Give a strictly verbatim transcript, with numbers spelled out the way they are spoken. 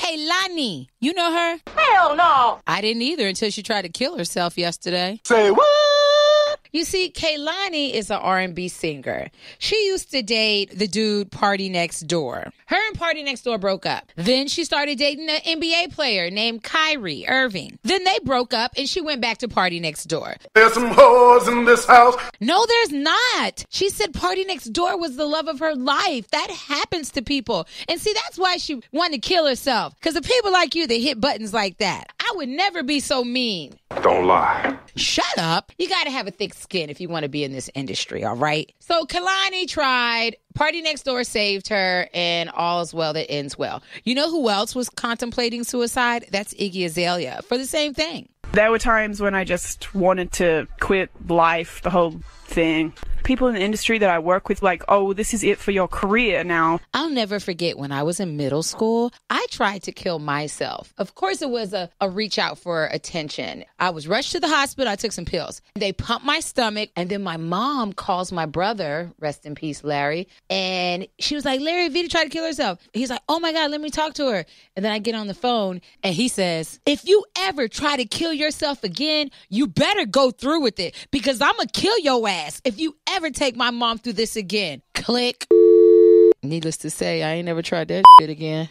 Kehlani. You know her? Hell no. I didn't either until she tried to kill herself yesterday. Say what? You see, Kehlani is an R and B singer. She used to date the dude Party Next Door. Her and Party Next Door broke up. Then she started dating an N B A player named Kyrie Irving. Then they broke up and she went back to Party Next Door. There's some hoes in this house. No, there's not. She said Party Next Door was the love of her life. That happens to people. And see, that's why she wanted to kill herself. Because of people like you that hit buttons like that. I would never be so mean. Don't lie. Shut up. You got to have a thick skin if you want to be in this industry, all right? So Kehlani tried. Party Next Door saved her, and all is well that ends well. You know who else was contemplating suicide? That's Iggy Azalea for the same thing. There were times when I just wanted to quit life, the whole thing. People in the industry that I work with, like, oh, this is it for your career now. I'll never forget when I was in middle school, I tried to kill myself. Of course, it was a, a reach out for attention. I was rushed to the hospital. I took some pills. They pumped my stomach. And then my mom calls my brother, rest in peace, Larry. And she was like, Larry, Veda tried to kill herself. He's like, oh my God, let me talk to her. And then I get on the phone and he says, if you ever try to kill yourself again, you better go through with it because I'm going to kill your ass if you ever take my mom through this again. Click. Needless to say, I ain't never tried that shit again.